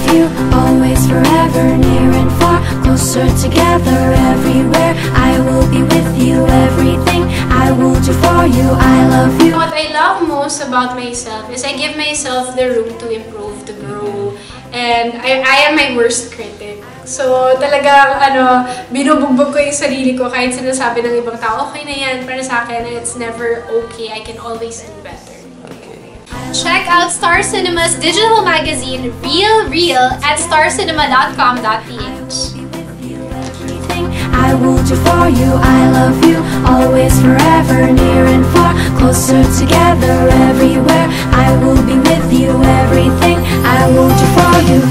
you, always, forever, near and far, closer together, everywhere. I will be with you, everything I will do for you. I love you. What I love most about myself is I give myself the room to improve, to grow. And I am my worst critic. So, talagang, binubugbog ko yung sarili ko kahit sinasabi ng ibang tao, okay na yan, para sa akin, it's never okay. I can always do better. Check out Star Cinema's digital magazine, Real Real, at starcinema.com.ph. I will do for you, I love you, always, forever, near and far, closer together, everywhere. I will be with you, everything I will do for you.